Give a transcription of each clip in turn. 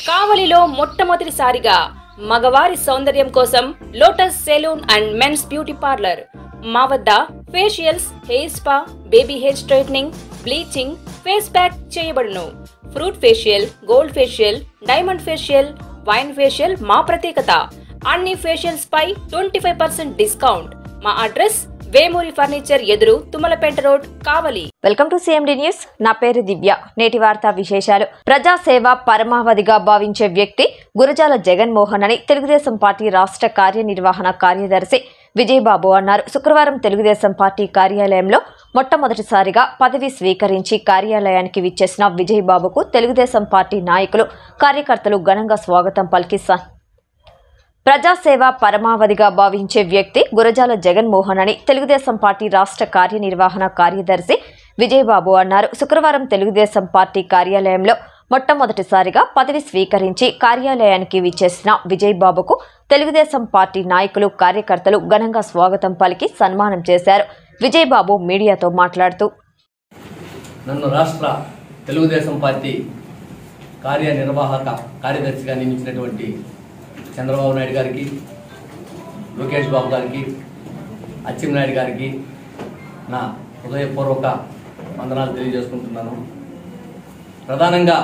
కావలిలో మొట్టమొదటిసారిగా మగవారి సౌందర్యం కోసం lotus salon and men's beauty parlour. మా వద్ద facials, hair spa, baby hair straightening, bleaching, face pack చేయబడును. Fruit facial, gold facial, diamond facial, wine facial మా ప్రత్యేకత. అన్ని ఫేషియల్స్ పై 25% డిస్కౌంట్. మా అడ్రస్ వేమూరి ఫర్నిచర్ ఎదురు, Tummalapeta road, Kavali. Welcome to CMD news. నా పేరు దివ్య. నేటి వార్తా విశేషాలు. ప్రజాసేవ పరమావధిగా భావించే వ్యక్తి గురజాల జగన్మోహన్ అని తెలుగుదేశం పార్టీ రాష్ట్ర కార్యనిర్వహణ కార్యదర్శి విజయబాబు అన్నారు. శుక్రవారం తెలుగుదేశం పార్టీ కార్యాలయంలో మొట్టమొదటిసారిగా పదవి స్వీకరించి కార్యాలయానికి విచ్చేసిన విజయబాబుకు తెలుగుదేశం పార్టీ నాయకులు, కార్యకర్తలు ఘనంగా స్వాగతం పలికి ప్రజాసేవ పరమావధిగా భావించే వ్యక్తి గురజాల జగన్మోహన్ అని తెలుగుదేశం పార్టీ రాష్ట్ర కార్యనిర్వహణ కార్యదర్శి విజయబాబు అన్నారు. శుక్రవారం తెలుగుదేశం పార్టీ కార్యాలయంలో మొట్టమొదటిసారిగా పదవి స్వీకరించి కార్యాలయానికి విచ్చేసిన విజయబాబుకు తెలుగుదేశం పార్టీ నాయకులు, కార్యకర్తలు ఘనంగా స్వాగతం పలికి సన్మానం చేశారు. విజయబాబు మీడియాతో మాట్లాడుతూ, నన్ను రాష్ట్ర తెలుగుదేశం పార్టీ కార్యనిర్వాహక కార్యదర్శిగా నియమించినటువంటి చంద్రబాబు నాయుడు గారికి, లోకేష్ బాబు గారికి, అచ్చెన్నాయుడు గారికి నా హృదయపూర్వక వందనాలు తెలియజేసుకుంటున్నాను. ప్రధానంగా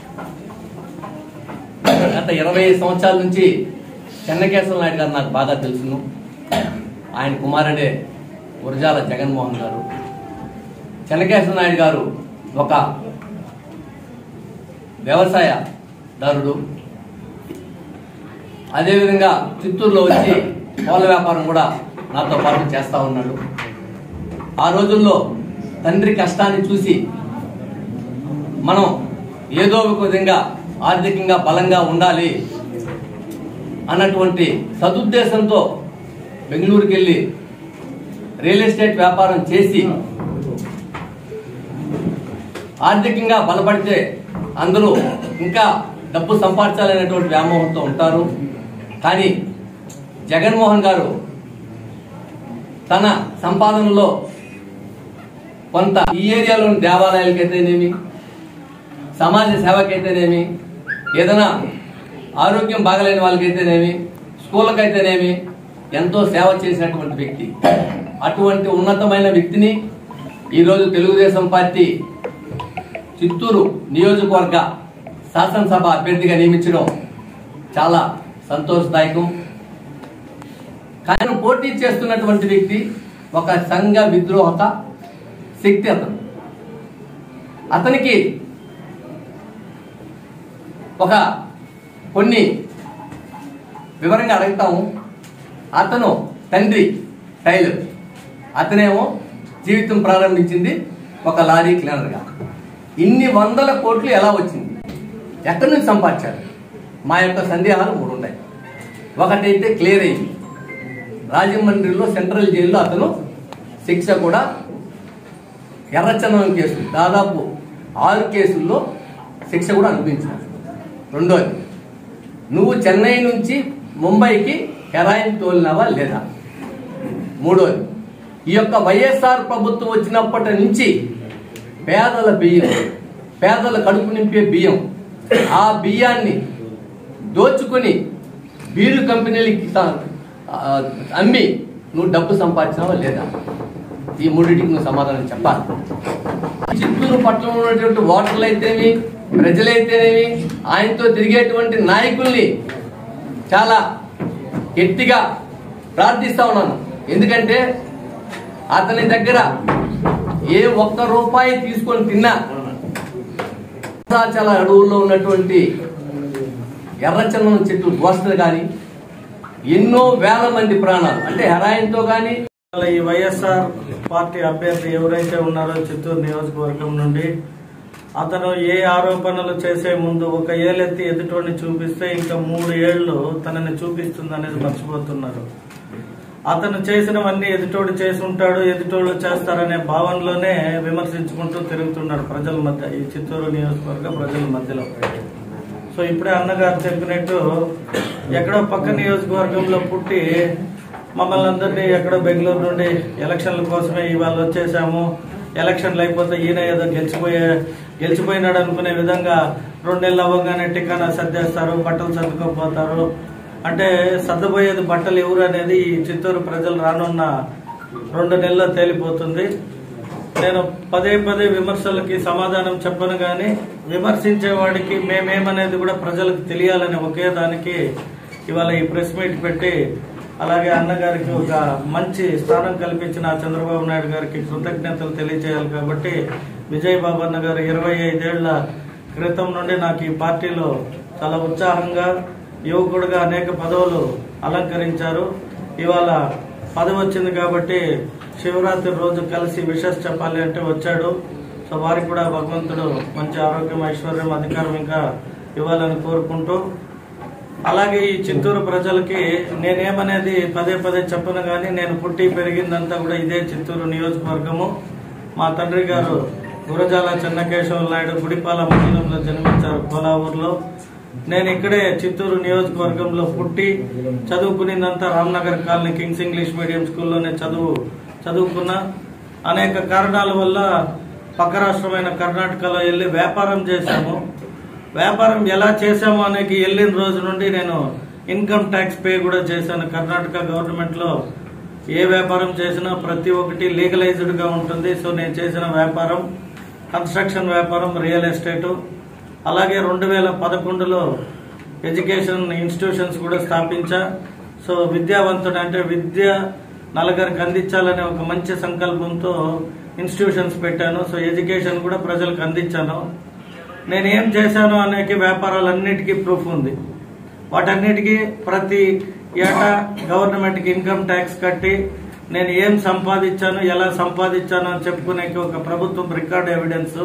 గత 20 సంవత్సరాల నుంచి చెన్నకేశ్వర నాయుడు గారు నాకు బాగా తెలుసును. ఆయన కుమారుడే గురజాల జగన్మోహన్ గారు. చెన్నకేశ్వర నాయుడు గారు ఒక వ్యవసాయదారుడు. అదేవిధంగా చిత్తూరులో వచ్చి పూల వ్యాపారం కూడా నాతో పాటు చేస్తూ ఉన్నాడు. ఆ రోజుల్లో తండ్రి కష్టాన్ని చూసి మనం ఏదో ఒక విధంగా ఆర్థికంగా బలంగా ఉండాలి అన్నటువంటి సదుద్దేశంతో బెంగళూరుకి వెళ్ళి రియల్ ఎస్టేట్ వ్యాపారం చేసి ఆర్థికంగా బలపడితే అందరూ ఇంకా డబ్బు సంపాదించాలనేటువంటి వ్యామోహంతో ఉంటారు. కానీ జగన్మోహన్ గారు తన సంపాదనలో కొంత ఈ ఏరియాలోని దేవాలయాలకైతేనేమి, సమాజ సేవకైతేనేమి, ఏదైనా ఆరోగ్యం బాగలేని వాళ్ళకైతేనేమి, స్కూళ్ళకైతేనేమి ఎంతో సేవ చేసినటువంటి వ్యక్తి. అటువంటి ఉన్నతమైన వ్యక్తిని ఈరోజు తెలుగుదేశం పార్టీ చిత్తూరు నియోజకవర్గ శాసనసభ అభ్యర్థిగా నియమించడం చాలా సంతోషదాయకం. కానీ పోటీ చేస్తున్నటువంటి వ్యక్తి ఒక సంఘ విద్రోహక శక్తి. అతనికి ఒక కొన్ని వివరంగా అడుగుతాము. అతను తండ్రి టైలర్, అతనేమో జీవితం ప్రారంభించింది ఒక లారీ క్లీనర్గా. ఇన్ని 100 కోట్లు ఎలా వచ్చింది, ఎక్కడి నుంచి సంపాదించారు? మా యొక్క సందేహాలు 3 ఉన్నాయి. ఒకటైతే క్లియర్ అయింది. రాజమండ్రిలో సెంట్రల్ జైల్లో అతను శిక్ష కూడా ఎర్రచందనం కేసు దాదాపు 6 కేసుల్లో శిక్ష కూడా అనుభవించాడు. రెండోది, నువ్వు చెన్నై నుంచి ముంబైకి హెరాయిన్ తోలినావా లేదా? మూడోది, ఈ యొక్క వైఎస్ఆర్ ప్రభుత్వం వచ్చినప్పటి నుంచి పేదల బియ్యం, పేదల కడుపు నింపే బియ్యం, ఆ బియ్యాన్ని దోచుకొని బీరు కంపెనీలకి అమ్మి నువ్వు డబ్బు సంపాదించావా లేదా? ఈ 3టికి నువ్వు సమాధానం చెప్పాలి. చిత్తూరు పట్టణంలో ఉన్నటువంటి ఓటర్లు అయితేనేమి, ప్రజలైతేనేమి, ఆయనతో తిరిగేటువంటి నాయకుల్ని చాలా గట్టిగా ప్రార్థిస్తా ఉన్నాను. ఎందుకంటే అతని దగ్గర ఏ ఒక్క రూపాయి తీసుకొని తిన్నా చాలా అడవుల్లో ఉన్నటువంటి ఎర్రచందనం చెట్టు దోస్తలు కానీ ఎన్నో వేల మంది ప్రాణాలు, అంటే హెరాయిన్తో కానీ. ఈ వైఎస్ఆర్ పార్టీ అభ్యర్థి ఎవరైతే ఉన్నారో చిత్తూరు నియోజకవర్గం నుండి, అతను ఏ ఆరోపణలు చేసే ముందు ఒక ఏలెత్తి ఎదుటోడిని చూపిస్తే ఇంకా 3 ఏళ్లు తనని చూపిస్తుంది అనేది మర్చిపోతున్నారు. అతను చేసినవన్నీ ఎదుటోడు చేసి ఉంటాడు, ఎదుటోళ్ళు చేస్తారనే భావనలోనే విమర్శించుకుంటూ తిరుగుతున్నాడు ప్రజల మధ్య, ఈ చిత్తూరు నియోజకవర్గ ప్రజల మధ్యలో. సో ఇప్పుడే అన్నగారు చెప్పినట్టు ఎక్కడో పక్క నియోజకవర్గంలో పుట్టి మమ్మల్ని అందరినీ ఎక్కడో బెంగళూరు నుండి ఎలక్షన్ల కోసమే ఇవాళ వచ్చేసాము, ఎలక్షన్లు అయిపోతే ఈయన ఏదో గెలిచిపోయినాడు అనుకునే విధంగా 2 నెలలు అవ్వగానే టికానా సర్దేస్తారు, బట్టలు సర్దుకోపోతారు. అంటే సర్దపోయేది బట్టలు ఎవరు అనేది ఈ చిత్తూరు ప్రజలు రానున్న 2 నెలల్లో తేలిపోతుంది. నేను పదే విమర్శలకి సమాధానం చెప్పను కానీ విమర్శించేవాడికి మేమేమనేది కూడా ప్రజలకు తెలియాలని ఒకే దానికి ఇవాళ ఈ ప్రెస్ మీట్ పెట్టి, అలాగే అన్నగారికి ఒక మంచి స్థానం కల్పించిన చంద్రబాబు నాయుడు గారికి కృతజ్ఞతలు తెలియజేయాలి. కాబట్టి విజయబాబు అన్న గారు 25 ఏళ్ల క్రితం నుండి నాకు ఈ పార్టీలో చాలా ఉత్సాహంగా యువకుడుగా అనేక పదవులు అలంకరించారు. ఇవాళ పదవి వచ్చింది కాబట్టి శివరాత్రి రోజు కలిసి విషెస్ చెప్పాలి అంటే వచ్చాడు. సో వారికి కూడా భగవంతుడు మంచి ఆరోగ్యం, ఐశ్వర్యం, అధికారం ఇంకా ఇవ్వాలని కోరుకుంటూ, అలాగే ఈ చిత్తూరు ప్రజలకి నేనేమనేది పదే చెప్పను కానీ నేను పుట్టి పెరిగిందంతా కూడా ఇదే చిత్తూరు నియోజకవర్గము. మా తండ్రి గారు గురజాల చెన్నకేశవ నాయుడు గుడిపాల మండలంలో జన్మించారు, కోలావూరులో. నేను ఇక్కడే చిత్తూరు నియోజకవర్గంలో పుట్టి చదువుకునేదంతా Ramnagar colony kings English medium స్కూల్లోనే చదువుకున్నా. అనేక కారణాల వల్ల పక్క రాష్ట్రమైన కర్ణాటకలో వెళ్ళి వ్యాపారం చేశాము. వ్యాపారం ఎలా చేశాము అనేది వెళ్ళిన రోజు నుండి నేను ఇన్కమ్ ట్యాక్స్ పే కూడా చేశాను. కర్ణాటక గవర్నమెంట్ లో ఏ వ్యాపారం చేసినా ప్రతి ఒక్కటి లీగలైజ్డ్ గా ఉంటుంది. సో నేను చేసిన వ్యాపారం కన్స్ట్రక్షన్ వ్యాపారం, రియల్ ఎస్టేట్. అలాగే 2011లో ఎడ్యుకేషన్ ఇన్స్టిట్యూషన్స్ కూడా స్థాపించా. సో విద్యావంతుడు అంటే విద్య నలుగురికి అందించాలనే ఒక మంచి సంకల్పంతో ఇన్స్టిట్యూషన్స్ పెట్టాను. సో ఎడ్యుకేషన్ కూడా ప్రజలకు అందించాను. నేనేం చేశాను అనే వ్యాపారాలన్నిటికీ ప్రూఫ్ ఉంది. వాటన్నిటికీ ప్రతి ఏటా గవర్నమెంట్కి ఇన్కమ్ ట్యాక్స్ కట్టి నేను ఏం సంపాదించాను, ఎలా సంపాదించాను అని చెప్పుకునే ఒక ప్రభుత్వం రికార్డ్ ఎవిడెన్స్.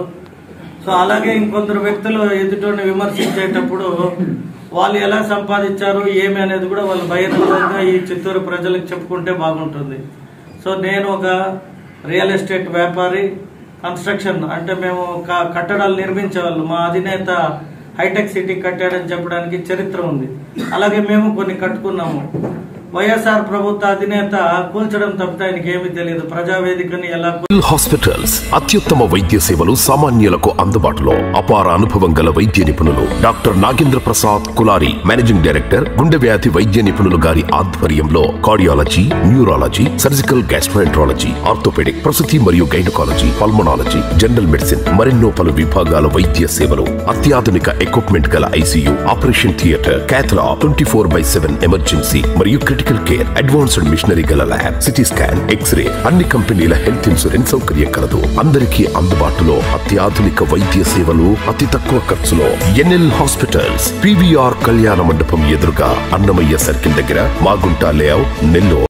సో అలాగే ఇంకొందరు వ్యక్తులు ఎదుటిని విమర్శించేటప్పుడు వాళ్ళు ఎలా సంపాదించారు ఏమి అనేది కూడా వాళ్ళు బహిరంగంగా ఈ చిత్తూరు ప్రజలకు చెప్పుకుంటే బాగుంటుంది. సో నేను ఒక రియల్ ఎస్టేట్ వ్యాపారి, కన్స్ట్రక్షన్ అంటే మేము కట్టడాలు నిర్మించేవాళ్ళు. మా అధినేత హైటెక్ సిటీ కట్టాడని చెప్పడానికి చరిత్ర ఉంది. అలాగే మేము కొన్ని కట్టుకున్నాము. వైఎస్ఆర్ ప్రభుత్వ అధినేత కూల్చడం తప్పితే ఆయనకి ఏమీ తెలియదు. ప్రజావేదికని ఎలా హాస్పిటల్స్ అత్యుత్తమ వైద్య సేవలు సామాన్యులకు అందుబాటులో. అపార అనుభవం గల వైద్య నిపుణులు doctor Nagendra Prasad Kulari, managing director, గుండె వ్యాధి వైద్య నిపుణులు గారి ఆధ్వర్యంలో cardiology, neurology, surgical gastroenterology, orthopaedic, ప్రసూతి మరియు గైనకాలజీ, పల్మనాలజీ, జనరల్ మెడిసిన్ మరెన్నో పలు విభాగాల వైద్య సేవలు. అత్యాధునిక ఎక్విప్మెంట్ గల ICU, operation theatre, cath lab, 24/7 emergency మరియు క్రిటికల్ కేర్, అడ్వాన్స్డ్ మిషనరీ గల ల్యాబ్, సిటీ స్కాన్, ఎక్స్రే, అన్ని కంపెనీల హెల్త్ ఇన్సూరెన్స్ సౌకర్యం కలదు. అందరికీ అందుబాటులో అత్యాధునిక వైద్య సేవలు అతి తక్కువ ఖర్చులో. ఎన్ఎల్ హాస్పిటల్స్, పివిఆర్ కళ్యాణ మండపం ఎదురుగా, అన్నమయ్య సర్కిల్ దగ్గర, మాగుంట లేఅవుట్, నెల్లూరు.